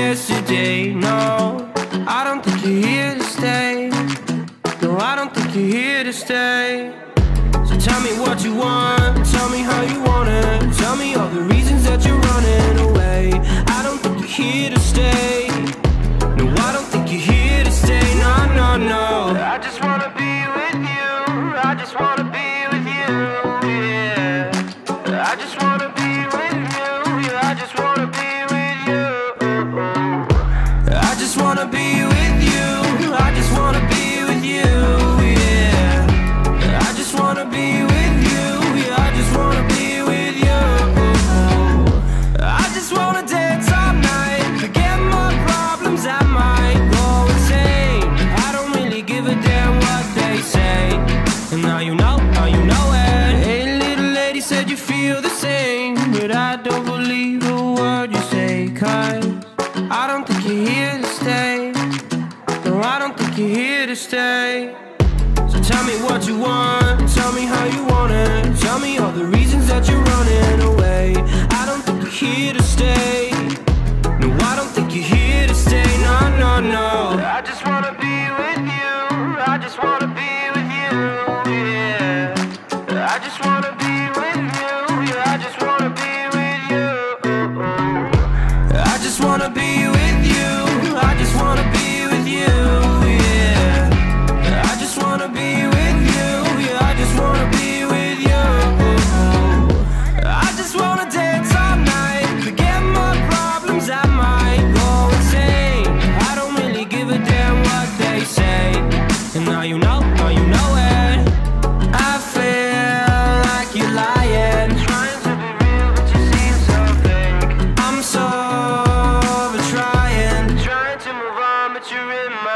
yesterday. No, I don't think you're here to stay. No, I don't think you're here to stay. So tell me what you want, tell me how you want it. Tell me all the reasons that you're running away. I don't think you're here to stay. No, I don't think you're here to stay. No, no, no. I just wanna be with you. I just wanna be with you, yeah. I just wanna be with you, yeah. I just wanna be with you. I just wanna be with you. I just wanna be with you, yeah. I just wanna be with you, yeah. I just wanna be with you. I just wanna dance all night, forget my problems, I might go insane. I don't really give a damn what they say. And now you know it. Hey, little lady said you feel the same, but I don't believe a word you say. 'Cause I don't think you're here to stay. No, I don't think you're here to stay. So tell me what you want, tell me how you want it. Tell me all the reasons that you're running away. I don't think you're here to stay. No, I don't think you're here to stay. No, no, no. I just wanna be with you. I just wanna be with you, yeah. I just wanna be with you, yeah. I just wanna be with you. I just wanna be with you. I just wanna be with you, yeah. I just wanna be with you, yeah. I just wanna be with you. I just wanna dance all night, forget my problems, I might go insane. I don't really give a damn what they say. And now you know it. I feel like you're lying, trying to be real, but you seem so fake. I'm so over trying to move on, but you're in my